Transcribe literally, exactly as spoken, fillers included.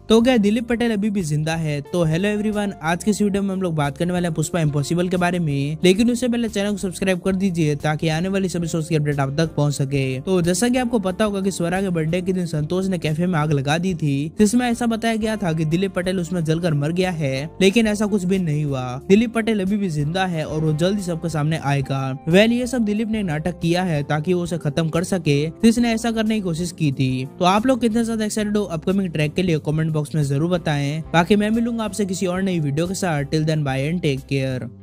तो क्या दिलीप पटेल अभी भी जिंदा है? तो हेलो एवरीवन, आज के इस वीडियो में हम लोग बात करने वाले हैं पुष्पा इम्पॉसिबल के बारे में। लेकिन उससे पहले चैनल को सब्सक्राइब कर दीजिए ताकि आने वाली सभी शोज की अपडेट आप तक पहुंच सके। तो जैसा कि आपको पता होगा कि स्वरा के बर्थडे के दिन संतोष ने कैफे में आग लगा दी थी, जिसमें ऐसा बताया गया था कि दिलीप पटेल उसमें जलकर मर गया है, लेकिन ऐसा कुछ भी नहीं हुआ। दिलीप पटेल अभी भी जिंदा है और वो जल्दी सबके सामने आएगा। वेल ये सब दिलीप ने एक नाटक किया है ताकि वो उसे खत्म कर सके, जिसने ऐसा करने की कोशिश की थी। तो आप लोग कितने ज्यादा एक्साइटेड हो अपकमिंग ट्रैक के लिए कमेंट बॉक्स में जरूर बताएं। बाकी मैं मिलूंगा आपसे किसी और नई वीडियो के साथ। Till then bye and take care.